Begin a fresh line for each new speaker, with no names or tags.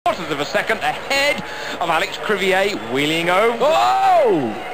Quarters of a second ahead of Alex Crivier, wheeling over.
Oh!